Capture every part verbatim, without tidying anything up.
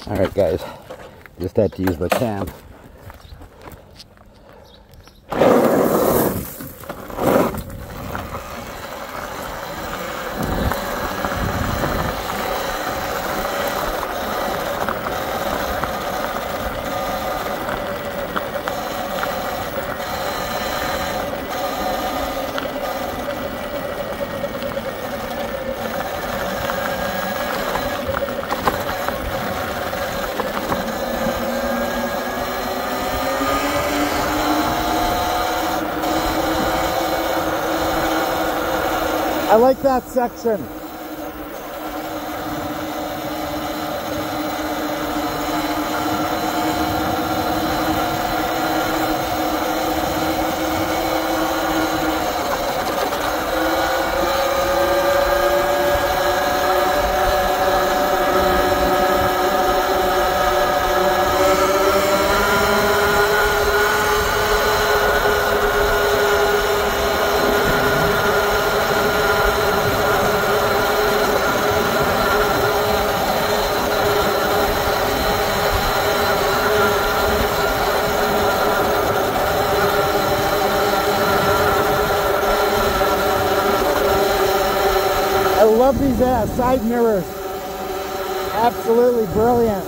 Alright guys, just had to use the cam. I like that section. I love these uh, side mirrors. Absolutely brilliant.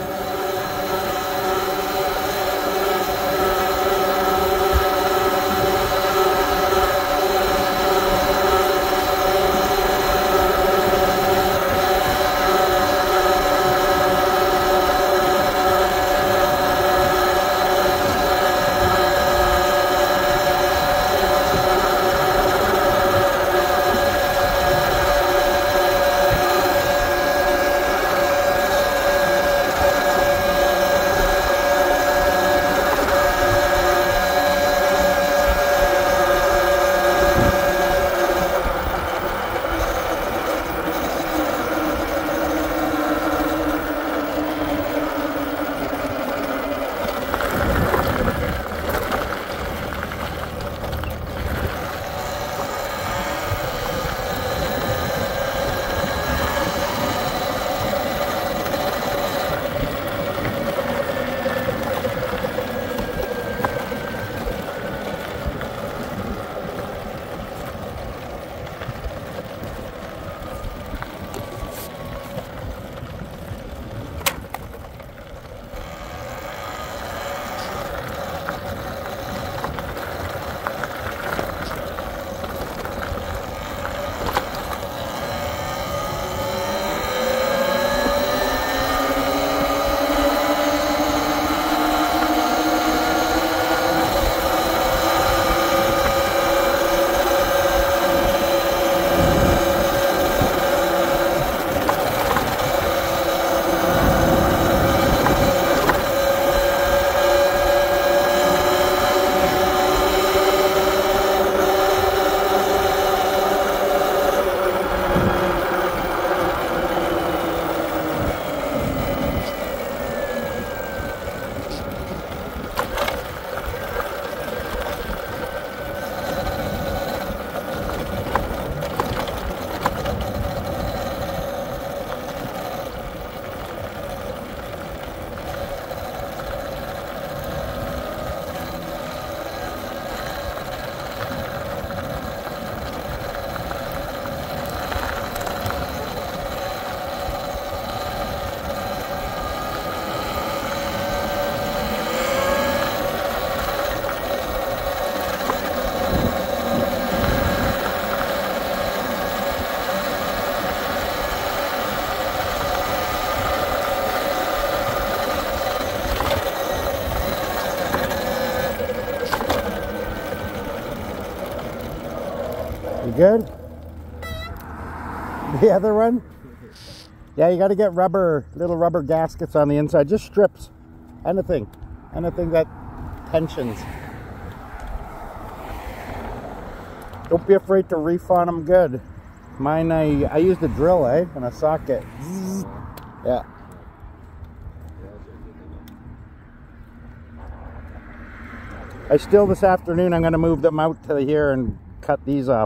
You good? The other one? Yeah, you got to get rubber, little rubber gaskets on the inside. Just strips. Anything. Anything that tensions. Don't be afraid to reef on them good. Mine, I, I used a drill, eh? And a socket. Zzz. Yeah. I still, this afternoon, I'm going to move them out to here and cut these off.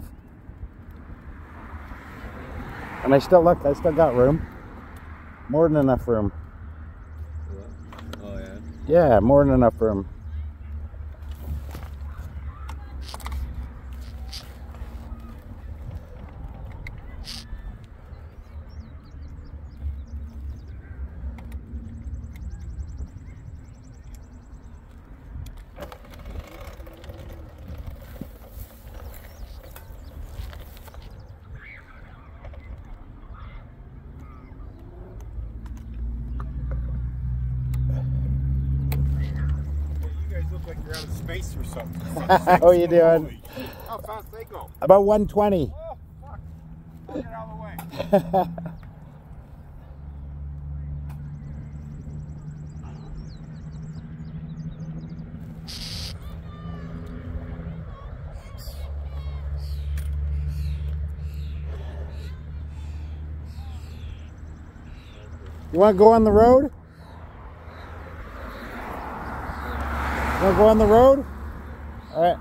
And I still, look, I still got room. More than enough room. Yeah, more than enough room. Like you're out of space or something. How are you doing? How fast they go? About one twenty. Oh, fuck. I'll get out of the way. You want to go on the road? You want to go on the road? All right.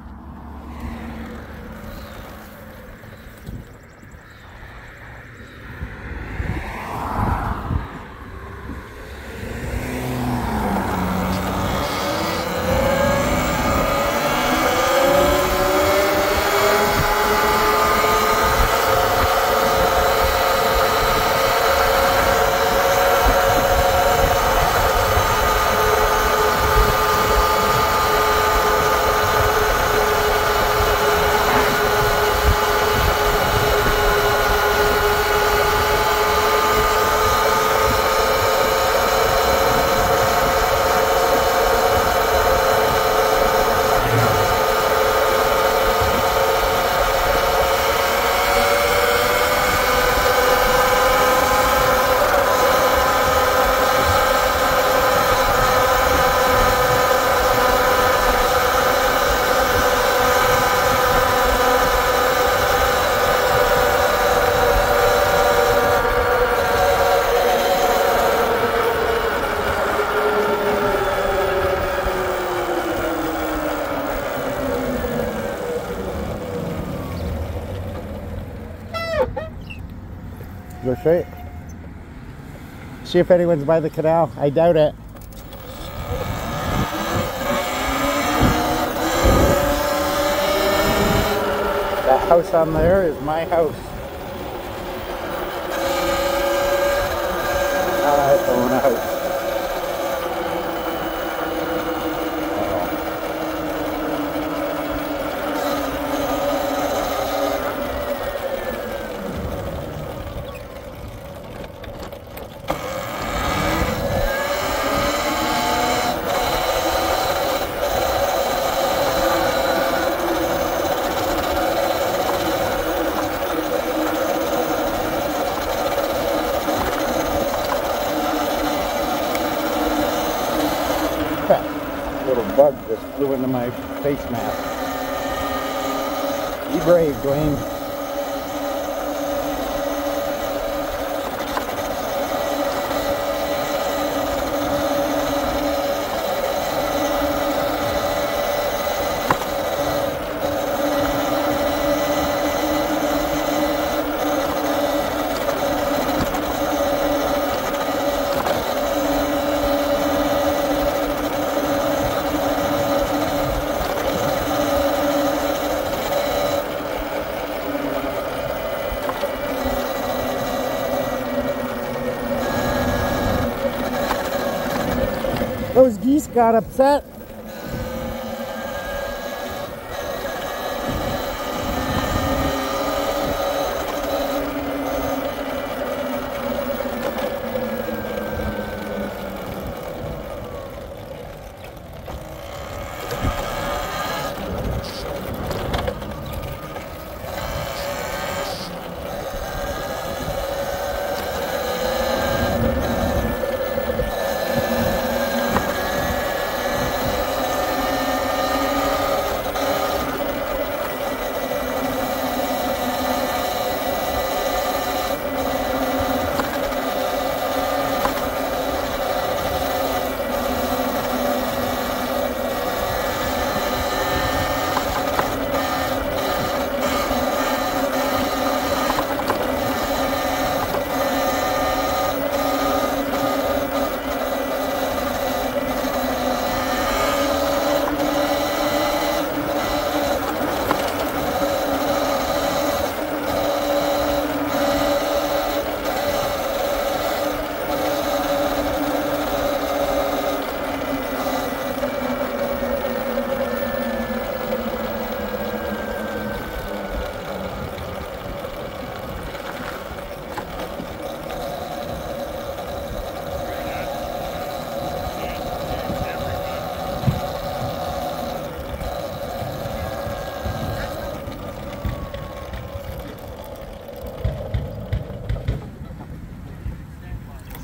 Go straight. See if anyone's by the canal. I doubt it. That house on there is my house. I own a house. Little bug just flew into my face mask. Be brave, Dwayne. Those geese got upset.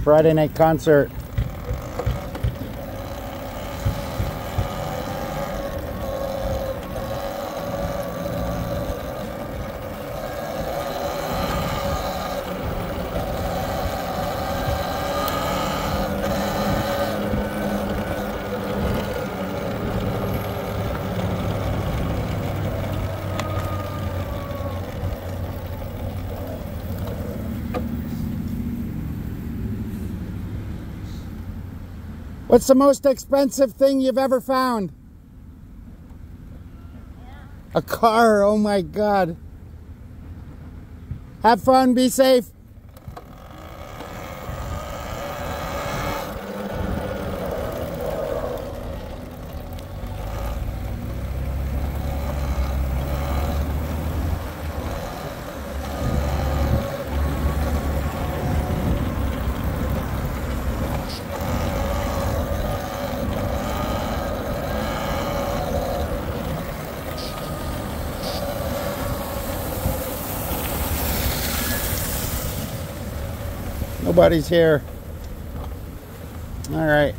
Friday night concert. What's the most expensive thing you've ever found? A car, oh my God. Have fun, be safe. Nobody's here. All right.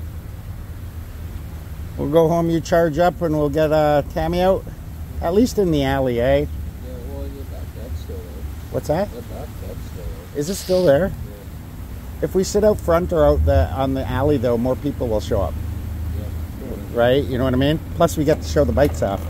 We'll go home, you charge up, and we'll get uh, Tammy out. At least in the alley, eh? Yeah, well, your back deck's still there. What's that? Your back deck's still there. Is it still there? Yeah. If we sit out front or out the on the alley, though, more people will show up. Yeah. Right? You know what I mean? Plus, we get to show the bikes off.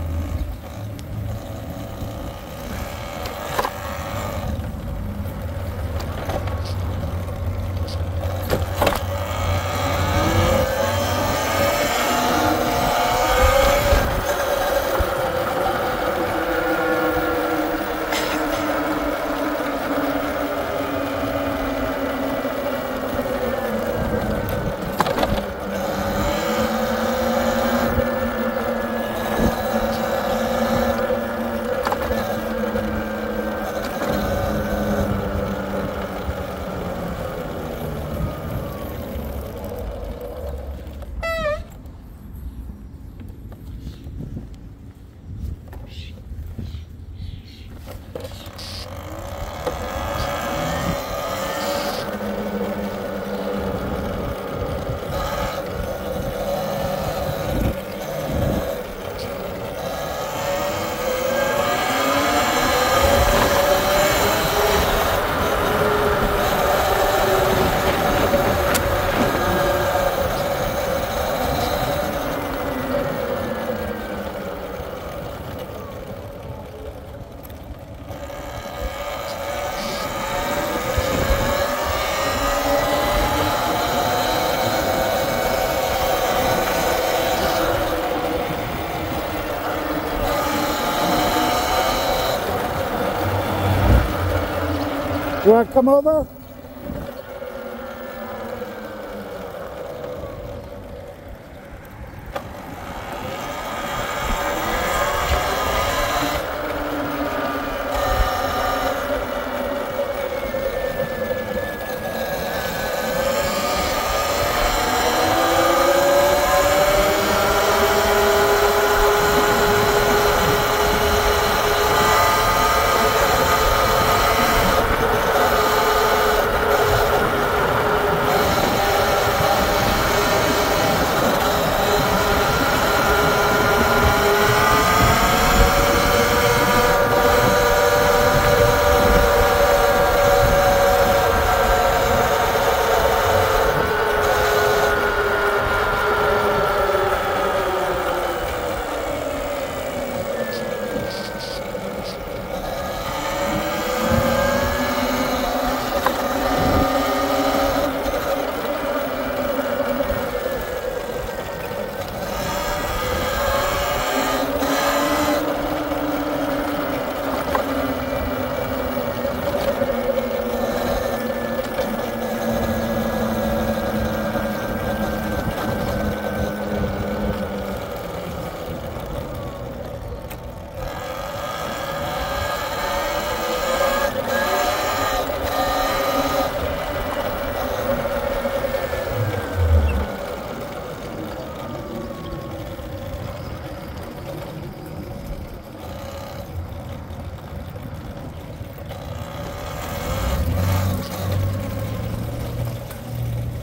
You want to come over?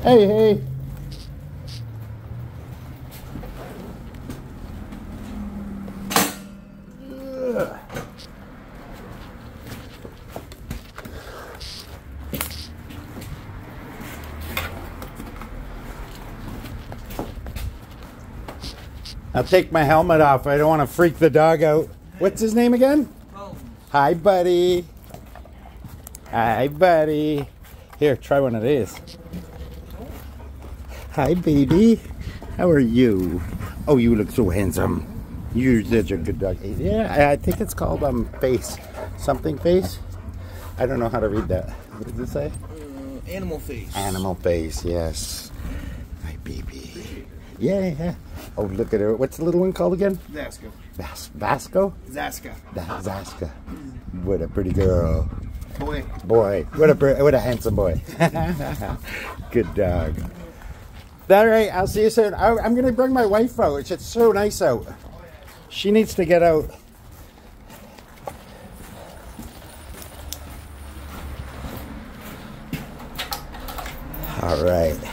Hey, hey. Ugh. I'll take my helmet off. I don't want to freak the dog out. What's his name again? Oh. Hi, buddy. Hi, buddy. Here, try one of these. Hi, baby. How are you? Oh, you look so handsome. You're such a good dog. Yeah, I I think it's called um face. Something face. I don't know how to read that. What does it say? Uh, animal face. Animal face, yes. My baby. Yeah, yeah. Oh, look at her. What's the little one called again? Zaska. Vas Vasco? Zaska. Da Zaska. What a pretty girl. Boy. Boy. What a what a handsome boy. Good dog. All right, I'll see you soon. I, I'm going to bring my wife out. It's, it's so nice out. She needs to get out. All right.